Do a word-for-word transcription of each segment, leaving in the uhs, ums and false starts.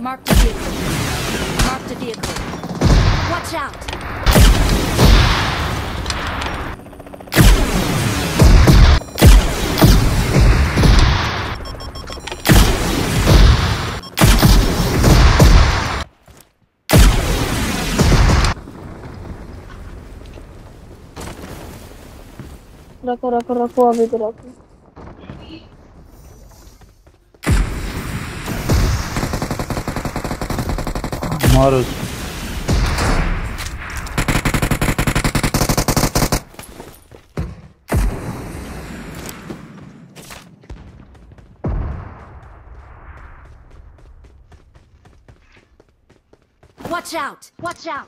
Mark the vehicle. Mark the vehicle. Watch out! रखो रखो रखो अभी तो रखो मारो Watch out! Watch out!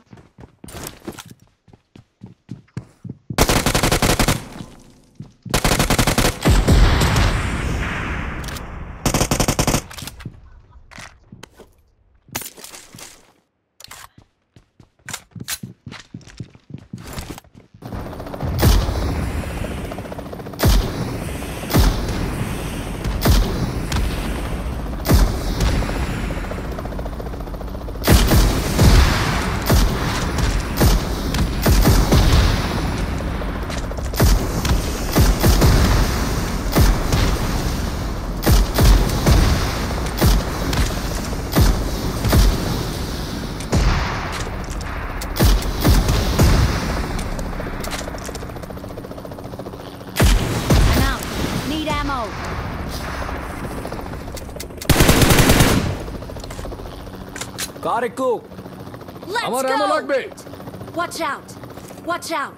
Got it, go. Let's আমার go! ammo লাগবে। Watch out! Watch out!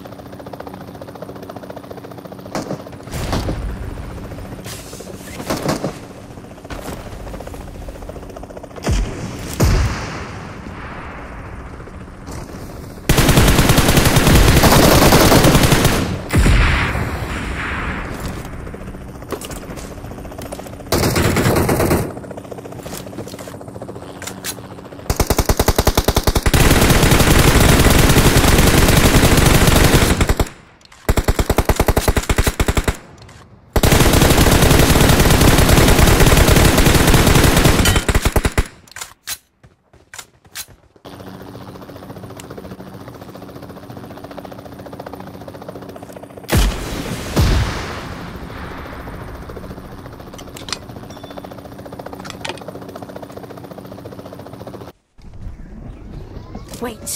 Wait.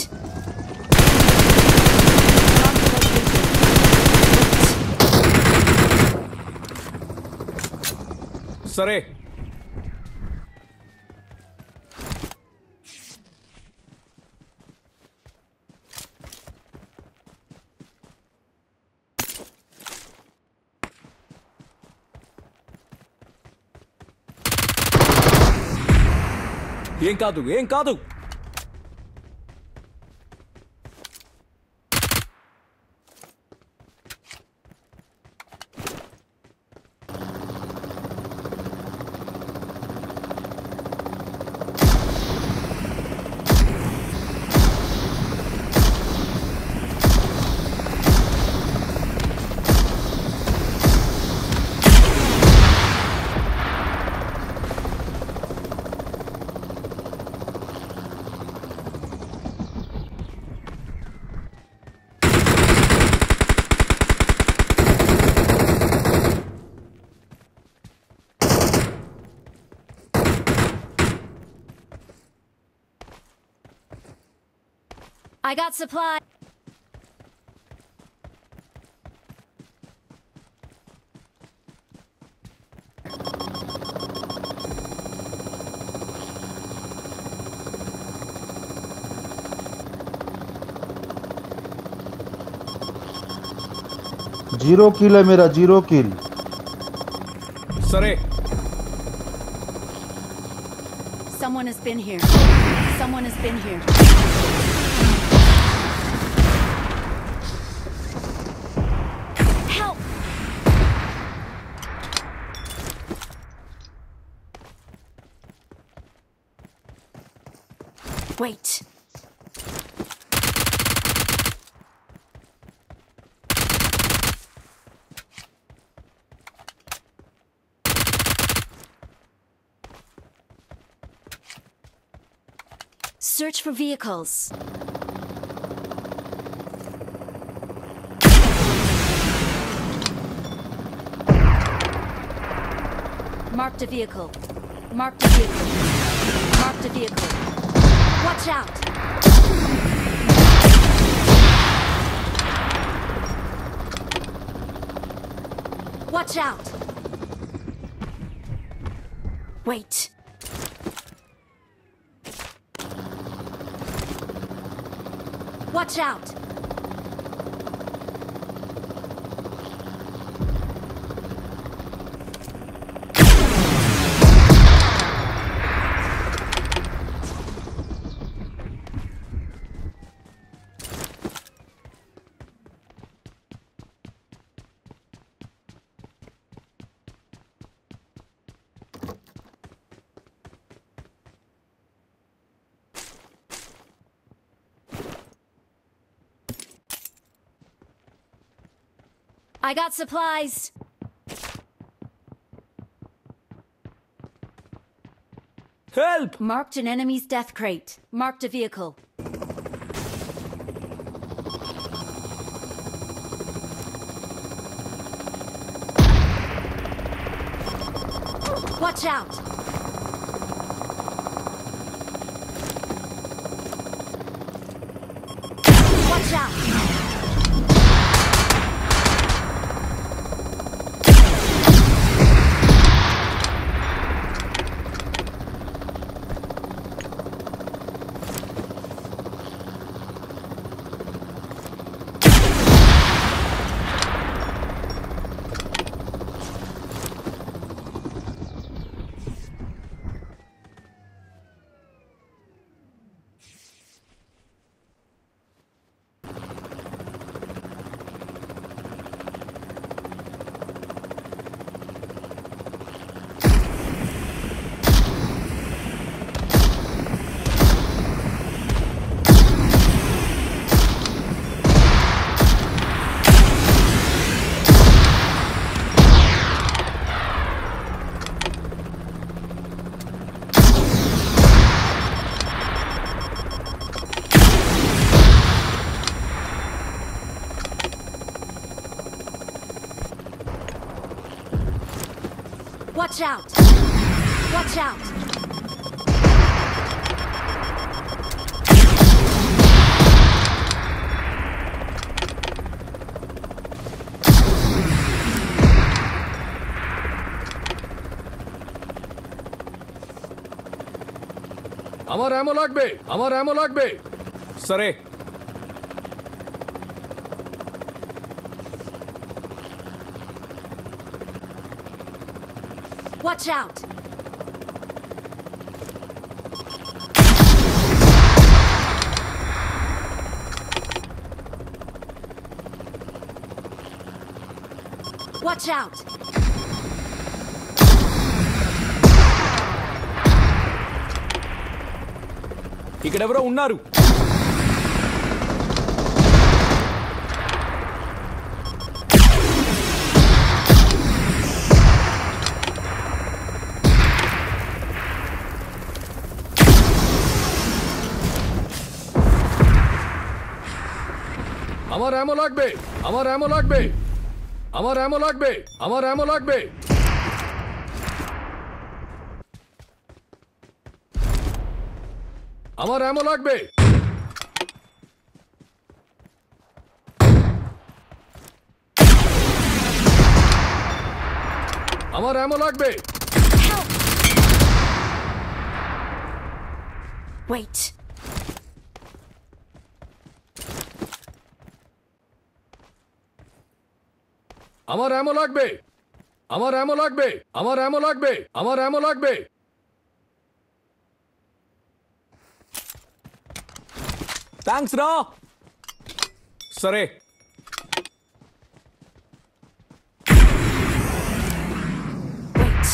సరే ఏం కాదు ఏం కాదు I got supply. Zero kill है मेरा जीरो किल सरे Someone has been here. Someone has been here. Help! Wait. Search for vehicles. Marked a vehicle. Marked a vehicle. Marked a vehicle. Watch out! Watch out! Wait. Watch out! I got supplies. Help! Marked an enemy's death crate. Marked a vehicle. Watch out! Watch out! Watch out! Watch out! আমার অ্যামো লাগবে আমার অ্যামো লাগবে স্যারে Watch out! Watch out! ఇక్కడెవరో ఉన్నారు আমার অ্যামো লাগবে আমার অ্যামো লাগবে আমার অ্যামো লাগবে আমার অ্যামো লাগবে আমার অ্যামো লাগবে আমার অ্যামো লাগবে Wait. আমার অ্যামো লাগবে আমার অ্যামো লাগবে আমার অ্যামো লাগবে আমার অ্যামো লাগবে థ్యాంక్స్ రా సరే Wait.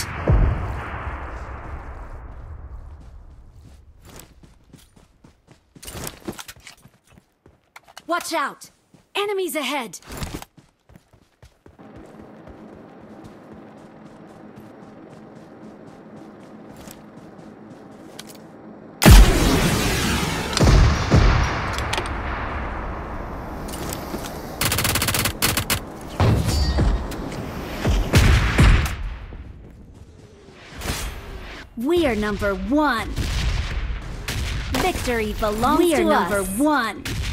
Watch out! Enemies ahead! We are number one. Victory belongs We are to number us. one.